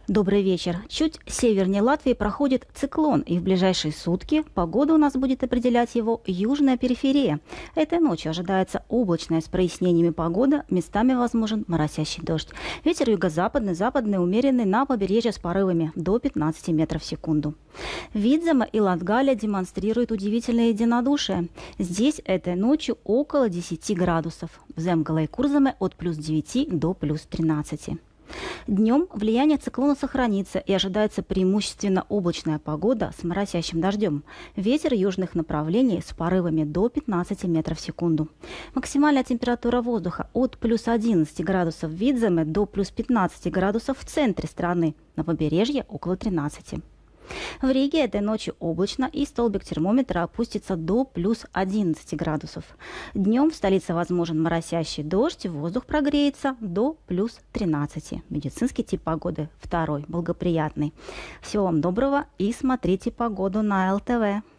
Добрый вечер. Чуть севернее Латвии проходит циклон, и в ближайшие сутки погоду у нас будет определять его южная периферия. Этой ночью ожидается облачная с прояснениями погода, местами возможен моросящий дождь. Ветер юго-западный, западный умеренный на побережье с порывами до 15 метров в секунду. Видзема и Латгалия демонстрируют удивительное единодушие. Здесь этой ночью около 10 градусов. В Земгале и Курзаме от плюс 9 до плюс 13. Днем влияние циклона сохранится и ожидается преимущественно облачная погода с моросящим дождем. Ветер южных направлений с порывами до 15 метров в секунду. Максимальная температура воздуха от плюс 11 градусов в Видземе до плюс 15 градусов в центре страны. На побережье около 13. В Риге этой ночью облачно, и столбик термометра опустится до плюс 11 градусов. Днем в столице возможен моросящий дождь, воздух прогреется до плюс 13. Медицинский тип погоды второй, благоприятный. Всего вам доброго и смотрите погоду на ЛТВ.